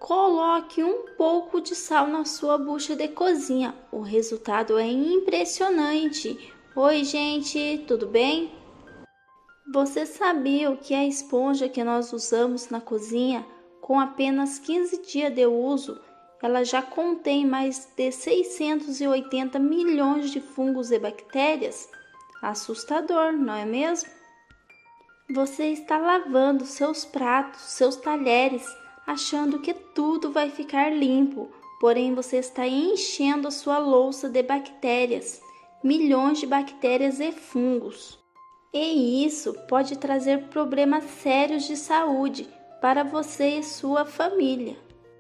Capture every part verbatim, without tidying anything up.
Coloque um pouco de sal na sua bucha de cozinha. O resultado é impressionante. Oi, gente, tudo bem? Você sabia que a esponja que nós usamos na cozinha, com apenas quinze dias de uso, ela já contém mais de seiscentos e oitenta milhões de fungos e bactérias? Assustador, não é mesmo? Você está lavando seus pratos, seus talheres, achando que tudo vai ficar limpo, porém você está enchendo a sua louça de bactérias, milhões de bactérias e fungos. E isso pode trazer problemas sérios de saúde para você e sua família.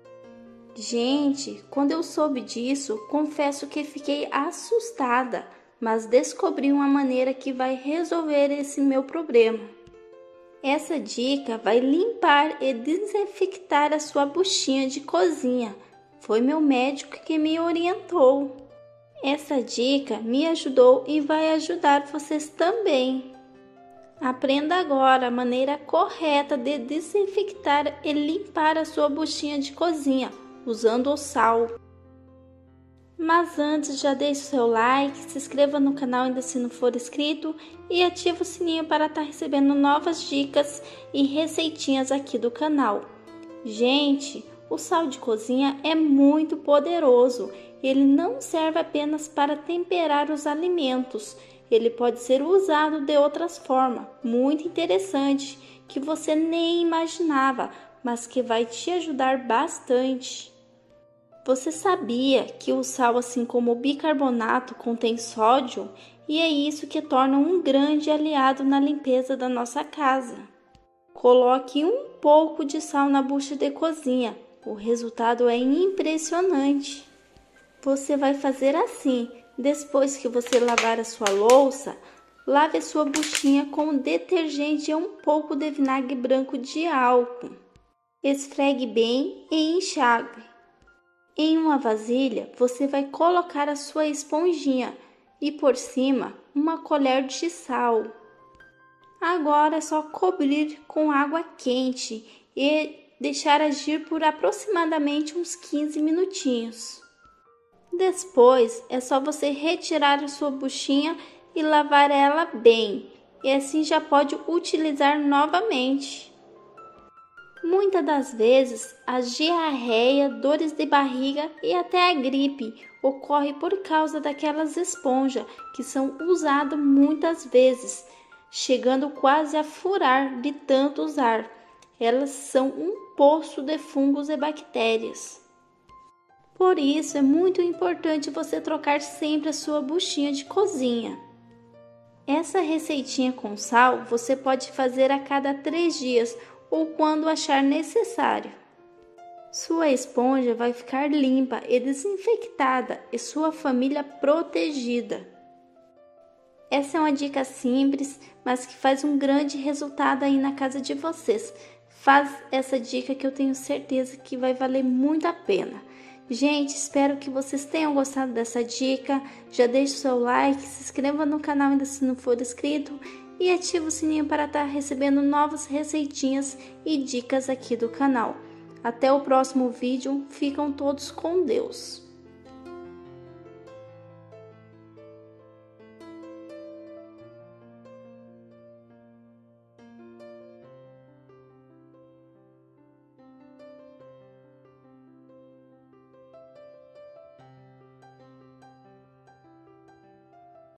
Gente, quando eu soube disso, confesso que fiquei assustada, mas descobri uma maneira que vai resolver esse meu problema. Essa dica vai limpar e desinfectar a sua buchinha de cozinha. Foi meu médico que me orientou. Essa dica me ajudou e vai ajudar vocês também. Aprenda agora a maneira correta de desinfectar e limpar a sua buchinha de cozinha, usando o sal. Mas antes, já deixe o seu like, se inscreva no canal ainda se não for inscrito e ative o sininho para estar recebendo novas dicas e receitinhas aqui do canal. Gente, o sal de cozinha é muito poderoso. Ele não serve apenas para temperar os alimentos. Ele pode ser usado de outras formas, muito interessante, que você nem imaginava, mas que vai te ajudar bastante. Você sabia que o sal, assim como o bicarbonato, contém sódio? E é isso que torna um grande aliado na limpeza da nossa casa. Coloque um pouco de sal na bucha de cozinha. O resultado é impressionante. Você vai fazer assim. Depois que você lavar a sua louça, lave a sua buchinha com detergente e um pouco de vinagre branco de álcool. Esfregue bem e enxague. Em uma vasilha, você vai colocar a sua esponjinha e por cima uma colher de sal. Agora é só cobrir com água quente e deixar agir por aproximadamente uns quinze minutinhos. Depois é só você retirar a sua buchinha e lavar ela bem, e assim já pode utilizar novamente. Muitas das vezes, a diarreia, dores de barriga e até a gripe ocorre por causa daquelas esponjas que são usadas muitas vezes, chegando quase a furar de tanto usar. Elas são um poço de fungos e bactérias. Por isso, é muito importante você trocar sempre a sua buchinha de cozinha. Essa receitinha com sal você pode fazer a cada três dias ou quando achar necessário. Sua esponja vai ficar limpa e desinfectada e sua família protegida. Essa é uma dica simples, mas que faz um grande resultado aí na casa de vocês. Faz essa dica que eu tenho certeza que vai valer muito a pena. Gente, espero que vocês tenham gostado dessa dica. Já deixe o seu like, se inscreva no canal ainda se não for inscrito e ative o sininho para estar recebendo novas receitinhas e dicas aqui do canal. Até o próximo vídeo. Ficam todos com Deus.